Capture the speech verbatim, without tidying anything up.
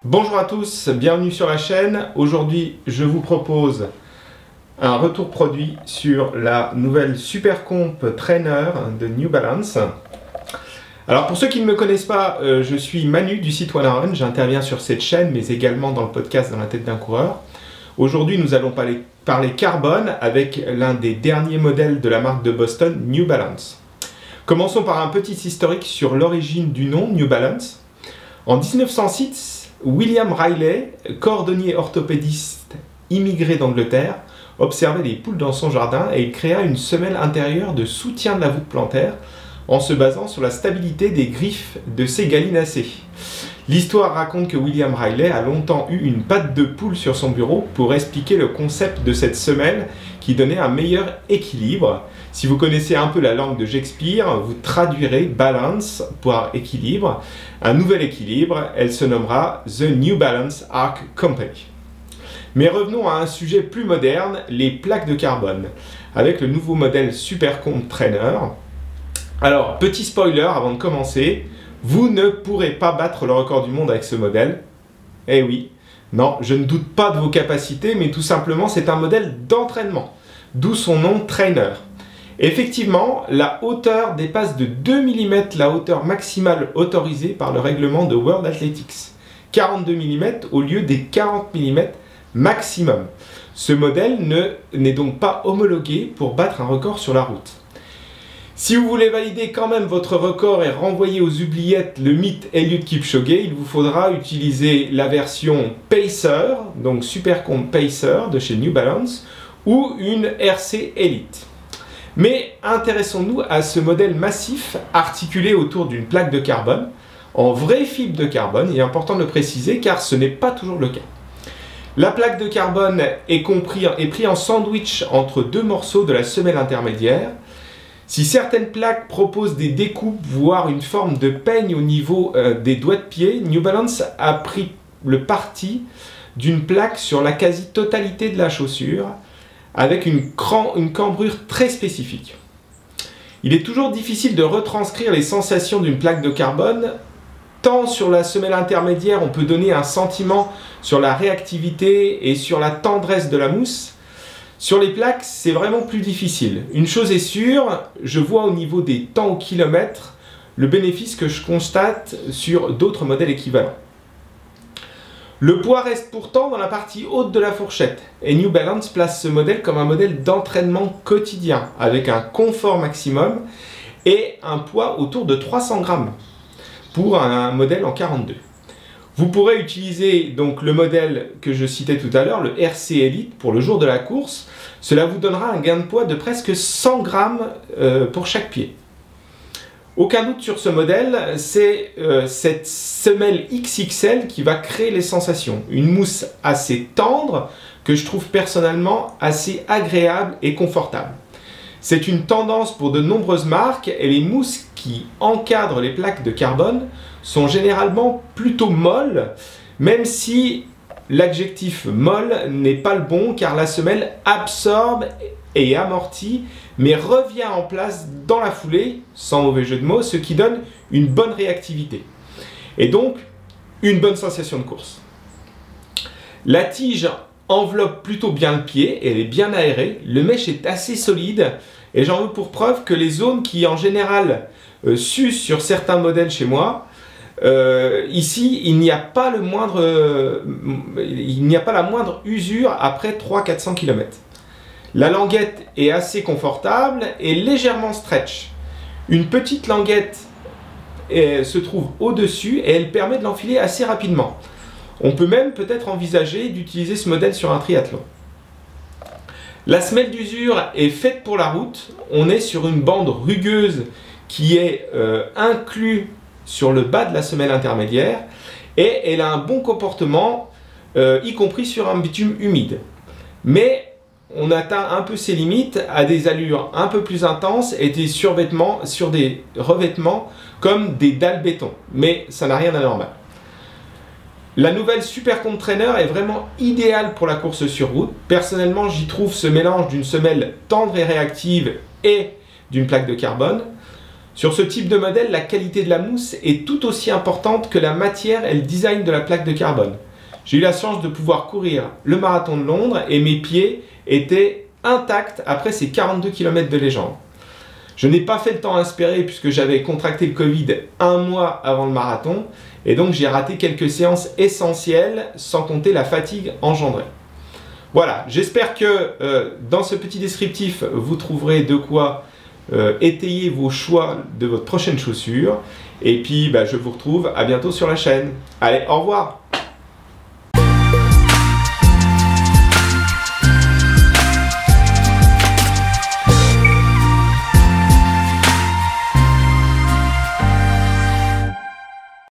Bonjour à tous, bienvenue sur la chaîne. Aujourd'hui, je vous propose un retour produit sur la nouvelle Supercomp Trainer de New Balance. Alors pour ceux qui ne me connaissent pas, euh, je suis Manu du site One Run. J'interviens sur cette chaîne, mais également dans le podcast Dans la tête d'un coureur. Aujourd'hui, nous allons parler, parler carbone avec l'un des derniers modèles de la marque de Boston, New Balance. Commençons par un petit historique sur l'origine du nom New Balance. En mille neuf cent six, William Riley, cordonnier orthopédiste immigré d'Angleterre, observait les poules dans son jardin et il créa une semelle intérieure de soutien de la voûte plantaire en se basant sur la stabilité des griffes de ces gallinacées. L'histoire raconte que William Riley a longtemps eu une patte de poule sur son bureau pour expliquer le concept de cette semelle qui donnait un meilleur équilibre. Si vous connaissez un peu la langue de Shakespeare, vous traduirez balance par équilibre. Un nouvel équilibre, elle se nommera The New Balance Arc Company. Mais revenons à un sujet plus moderne, les plaques de carbone, avec le nouveau modèle Supercomp Trainer. Alors, petit spoiler avant de commencer, vous ne pourrez pas battre le record du monde avec ce modèle. Eh oui, non, je ne doute pas de vos capacités, mais tout simplement c'est un modèle d'entraînement, d'où son nom Trainer. Effectivement, la hauteur dépasse de deux millimètres la hauteur maximale autorisée par le règlement de World Athletics. quarante-deux millimètres au lieu des quarante millimètres maximum. Ce modèle n'est donc pas homologué pour battre un record sur la route. Si vous voulez valider quand même votre record et renvoyer aux oubliettes le mythe Eliud Kipchoge, il vous faudra utiliser la version Pacer, donc Supercomp Pacer de chez New Balance, ou une R C Elite. Mais intéressons-nous à ce modèle massif articulé autour d'une plaque de carbone, en vraie fibre de carbone, il est important de le préciser car ce n'est pas toujours le cas. La plaque de carbone est, compris, est prise en sandwich entre deux morceaux de la semelle intermédiaire. Si certaines plaques proposent des découpes, voire une forme de peigne au niveau euh, des doigts de pied, New Balance a pris le parti d'une plaque sur la quasi-totalité de la chaussure, avec une, cran, une cambrure très spécifique. Il est toujours difficile de retranscrire les sensations d'une plaque de carbone, tant sur la semelle intermédiaire, on peut donner un sentiment sur la réactivité et sur la tendresse de la mousse. Sur les plaques, c'est vraiment plus difficile. Une chose est sûre, je vois au niveau des temps au kilomètre le bénéfice que je constate sur d'autres modèles équivalents. Le poids reste pourtant dans la partie haute de la fourchette et New Balance place ce modèle comme un modèle d'entraînement quotidien avec un confort maximum et un poids autour de trois cents grammes pour un modèle en quarante-deux. Vous pourrez utiliser donc le modèle que je citais tout à l'heure, le R C Elite, pour le jour de la course. Cela vous donnera un gain de poids de presque cent grammes euh, pour chaque pied. Aucun doute sur ce modèle, c'est euh, cette semelle X X L qui va créer les sensations. Une mousse assez tendre que je trouve personnellement assez agréable et confortable. C'est une tendance pour de nombreuses marques et les mousses qui encadrent les plaques de carbone sont généralement plutôt molles, même si l'adjectif molle n'est pas le bon car la semelle absorbe et amortit mais revient en place dans la foulée, sans mauvais jeu de mots, ce qui donne une bonne réactivité et donc une bonne sensation de course. La tige enveloppe plutôt bien le pied, elle est bien aérée, le mesh est assez solide et j'en veux pour preuve que les zones qui en général euh, s'usent sur certains modèles chez moi, euh, ici il n'y a pas le moindre, euh, il n'y a pas la moindre usure après trois à quatre cents kilomètres. La languette est assez confortable et légèrement stretch. Une petite languette est, se trouve au-dessus et elle permet de l'enfiler assez rapidement. On peut même peut-être envisager d'utiliser ce modèle sur un triathlon. La semelle d'usure est faite pour la route. On est sur une bande rugueuse qui est euh, inclue sur le bas de la semelle intermédiaire et elle a un bon comportement, euh, y compris sur un bitume humide. Mais on atteint un peu ses limites à des allures un peu plus intenses et des survêtements, sur des revêtements comme des dalles béton. Mais ça n'a rien d'anormal. La nouvelle Supercomp Trainer est vraiment idéale pour la course sur route. Personnellement, j'y trouve ce mélange d'une semelle tendre et réactive et d'une plaque de carbone. Sur ce type de modèle, la qualité de la mousse est tout aussi importante que la matière et le design de la plaque de carbone. J'ai eu la chance de pouvoir courir le marathon de Londres et mes pieds étaient intacts après ces quarante-deux kilomètres de légende. Je n'ai pas fait le temps espéré puisque j'avais contracté le Covid un mois avant le marathon et donc j'ai raté quelques séances essentielles sans compter la fatigue engendrée. Voilà, j'espère que euh, dans ce petit descriptif, vous trouverez de quoi euh, étayer vos choix de votre prochaine chaussure. Et puis, bah, je vous retrouve à bientôt sur la chaîne. Allez, au revoir!